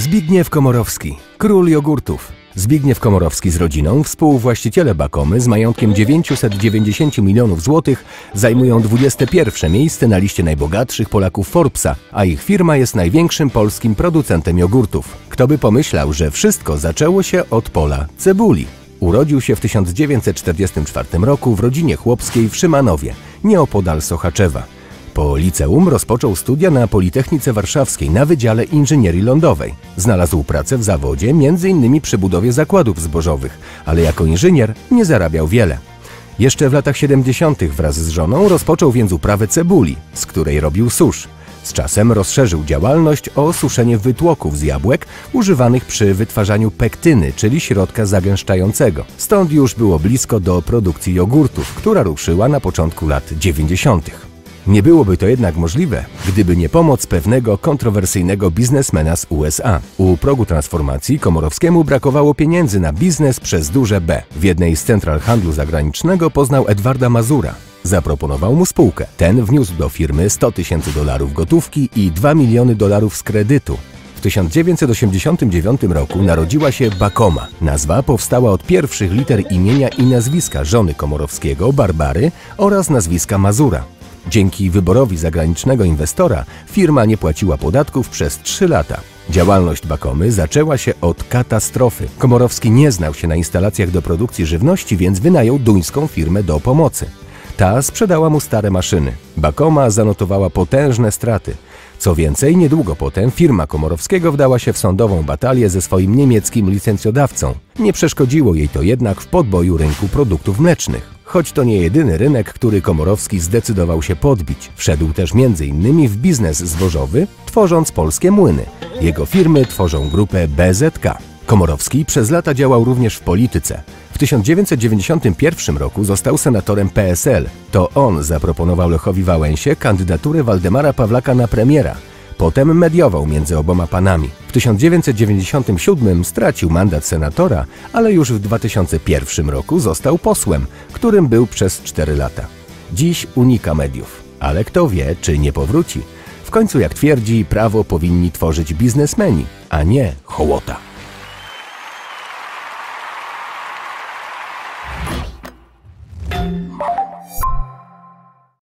Zbigniew Komorowski, król jogurtów. Zbigniew Komorowski z rodziną, współwłaściciele Bakomy z majątkiem 990 milionów złotych, zajmują 21. miejsce na liście najbogatszych Polaków Forbesa, a ich firma jest największym polskim producentem jogurtów. Kto by pomyślał, że wszystko zaczęło się od pola cebuli. Urodził się w 1944 roku w rodzinie chłopskiej w Szymanowie, nieopodal Sochaczewa. Po liceum rozpoczął studia na Politechnice Warszawskiej na Wydziale Inżynierii Lądowej. Znalazł pracę w zawodzie, m.in. przy budowie zakładów zbożowych, ale jako inżynier nie zarabiał wiele. Jeszcze w latach 70. wraz z żoną rozpoczął więc uprawę cebuli, z której robił susz. Z czasem rozszerzył działalność o suszenie wytłoków z jabłek używanych przy wytwarzaniu pektyny, czyli środka zagęszczającego. Stąd już było blisko do produkcji jogurtów, która ruszyła na początku lat 90. Nie byłoby to jednak możliwe, gdyby nie pomoc pewnego kontrowersyjnego biznesmena z USA. U progu transformacji Komorowskiemu brakowało pieniędzy na biznes przez duże B. W jednej z central handlu zagranicznego poznał Edwarda Mazura. Zaproponował mu spółkę. Ten wniósł do firmy $100 000 gotówki i $2 miliony z kredytu. W 1989 roku narodziła się Bakoma. Nazwa powstała od pierwszych liter imienia i nazwiska żony Komorowskiego, Barbary, oraz nazwiska Mazura. Dzięki wyborowi zagranicznego inwestora firma nie płaciła podatków przez 3 lata. Działalność Bakomy zaczęła się od katastrofy. Komorowski nie znał się na instalacjach do produkcji żywności, więc wynajął duńską firmę do pomocy. Ta sprzedała mu stare maszyny. Bakoma zanotowała potężne straty. Co więcej, niedługo potem firma Komorowskiego wdała się w sądową batalię ze swoim niemieckim licencjodawcą. Nie przeszkodziło jej to jednak w podboju rynku produktów mlecznych. Choć to nie jedyny rynek, który Komorowski zdecydował się podbić. Wszedł też m.in. w biznes zbożowy, tworząc polskie młyny. Jego firmy tworzą grupę BZK. Komorowski przez lata działał również w polityce. W 1991 roku został senatorem PSL. To on zaproponował Lechowi Wałęsie kandydaturę Waldemara Pawlaka na premiera. Potem mediował między oboma panami. W 1997 stracił mandat senatora, ale już w 2001 roku został posłem, którym był przez 4 lata. Dziś unika mediów, ale kto wie, czy nie powróci. W końcu, jak twierdzi, prawo powinni tworzyć biznesmeni, a nie hołota.